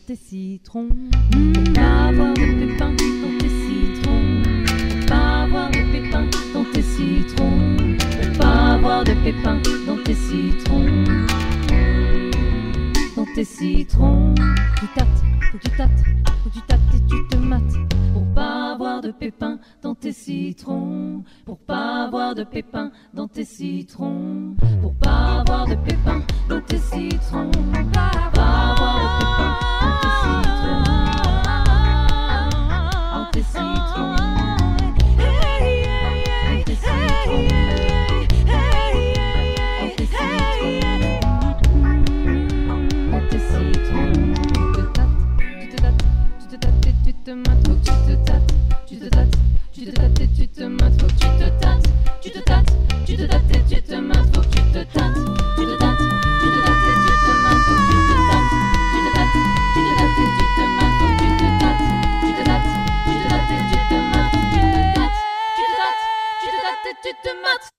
tes citrons. Pour pas avoir de pépins dans tes citrons. Pour pas avoir de pépins dans tes citrons. Pour pas avoir de pépins dans tes citrons. Dans tes citrons. Tu tâtes, faut que tu tâtes, faut que tu tâtes et tu te mates. Pour pas avoir de pépins dans tes citrons. Pour pas avoir de pépins dans tes citrons. Pour pas avoir de pépins dans tes citrons. Pour pas avoir de pépins dans tes citrons. Dans tes citrons. Dans tes citrons. Dans tes citrons. Tu te tâtes, tu te tâtes et tu te mates. Faut que tu te tâtes, tu te tâtes, tu te tâtes et tu te mates. Faut que tu te tâtes, tu te tâtes, tu te tâtes et tu te mates. Faut que tu te tâtes, tu te tâtes, tu te tâtes et tu te mates. Faut que tu te tâtes, tu te tâtes, tu te tâtes et tu te mates. Faut que tu te tâtes, tu te tâtes, tu te tâtes et tu te mates. Faut que tu te tâtes, tu te tâtes, tu te tâtes et tu te mates.